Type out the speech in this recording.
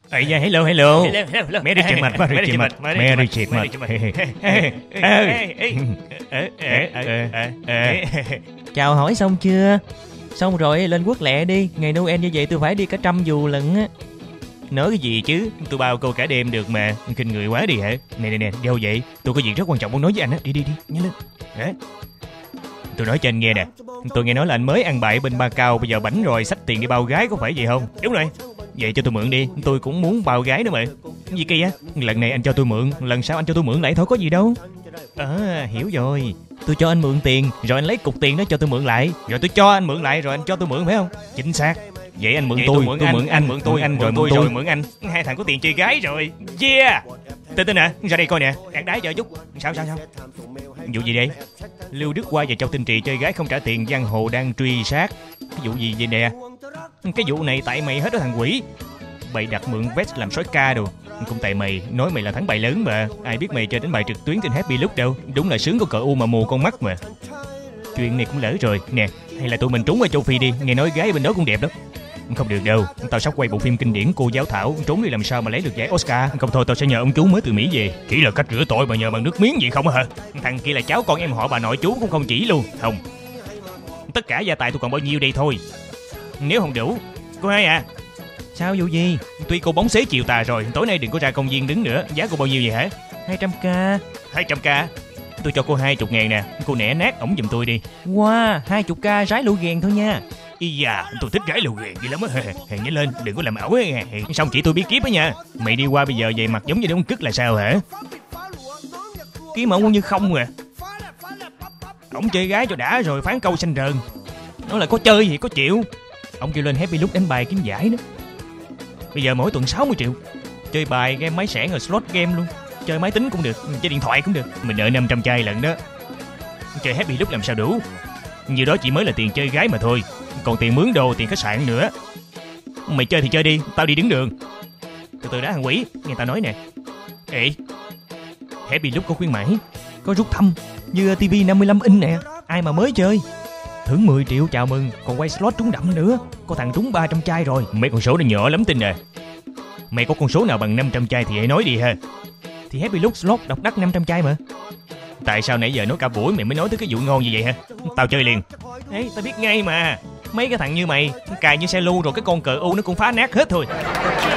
Ây da, hello. Merry Christmas. Chào hỏi xong chưa? Xong rồi lên Quốc Lẹ đi. Ngày Noel như vậy tôi phải đi cả 100 dù lận á. Nói cái gì chứ, tôi bao câu cả đêm được mà. Khinh người quá đi hả? Nè, đâu vậy? Tôi có việc rất quan trọng muốn nói với anh á. Đi, nhanh lên. Hả? Tôi nói cho anh nghe nè. Tôi nghe nói là anh mới ăn bại bên Macau, bây giờ bảnh rồi, xách tiền đi bao gái, có phải vậy không? Đúng rồi. Vậy cho tôi mượn đi, tôi cũng muốn bao gái nữa mà. Gì kỳ á? Lần này anh cho tôi mượn, lần sau anh cho tôi mượn lại thôi, có gì đâu. Hiểu rồi. Tôi cho anh mượn tiền, rồi anh lấy cục tiền đó cho tôi mượn lại, rồi tôi cho anh mượn lại, rồi anh cho tôi mượn, phải không? Chính xác. Vậy anh mượn tôi mượn anh, mượn tôi rồi mượn anh. Hai thằng có tiền chơi gái rồi. Yeah. Tin nè, ra đây coi nè, ăn đái chờ chút. Sao? Vụ gì đây? Lưu Đức Hoa và Châu Tinh Trì chơi gái không trả tiền, giang hồ đang truy sát. Cái vụ gì vậy nè? Cái vụ này tại mày hết đó thằng quỷ. Bày đặt mượn vest làm sói ca đồ. Cũng tại mày, nói mày là thắng bài lớn mà. Ai biết mày chơi đánh bài trực tuyến trên Happy Look đâu. Đúng là sướng có cờ u mà mù con mắt mà. Chuyện này cũng lỡ rồi. Nè, hay là tụi mình trốn qua châu Phi đi. Nghe nói gái bên đó cũng đẹp lắm. Không được đâu, tao sắp quay bộ phim kinh điển Cô Giáo Thảo. Trốn đi làm sao mà lấy được giải Oscar. Không thôi tao sẽ nhờ ông chú mới từ Mỹ về. Chỉ là cách rửa tội mà nhờ bằng nước miếng gì không hả? Thằng kia là cháu con em họ bà nội chú cũng không chỉ luôn. Không. Tất cả gia tài tôi còn bao nhiêu đây thôi. Nếu không đủ. Cô hai à? Sao vụ gì? Tuy cô bóng xế chiều tà rồi, tối nay đừng có ra công viên đứng nữa. Giá cô bao nhiêu vậy hả? 200k. 200k? Tôi cho cô 20.000 nè. Cô nẻ nát ổng giùm tôi đi. Wow, 20k rái lụ ghèn thôi nha. Ý da, tôi thích gái lù ghèn gì lắm á. Hèn nhớ lên, đừng có làm ảo á. Xong chỉ tôi biết kiếp á nha. Mày đi qua bây giờ về mặt giống như đống cứt là sao hả? Kiếm ổng như không à. Ổng chơi gái cho đã rồi phán câu xanh rờn. Nó là có chơi gì có chịu. Ổng kêu lên Happy Look đánh bài kiếm giải đó. Bây giờ mỗi tuần 60 triệu. Chơi bài, game máy xẻng rồi slot game luôn. Chơi máy tính cũng được, chơi điện thoại cũng được. Mình nợ 500 chai lận đó. Chơi Happy Look làm sao đủ. Nhiều đó chỉ mới là tiền chơi gái mà thôi. Còn tiền mướn đồ, tiền khách sạn nữa. Mày chơi thì chơi đi, tao đi đứng đường. Từ đó thằng quỷ, nghe tao nói nè. Ê, Happy Look có khuyến mãi, có rút thăm như TV 55 inch nè. Ai mà mới chơi thưởng 10 triệu chào mừng. Còn quay slot trúng đậm nữa. Có thằng trúng 300 chai rồi. Mấy con số nó nhỏ lắm tin nè. Mày có con số nào bằng 500 chai thì hãy nói đi ha. Thì Happy Look slot độc đắc 500 chai mà. Tại sao nãy giờ nói cả buổi mày mới nói tới cái vụ ngon như vậy hả? Tao chơi liền. Ê, tao biết ngay mà. Mấy cái thằng như mày cài như xe lu rồi cái con cờ u nó cũng phá nát hết thôi.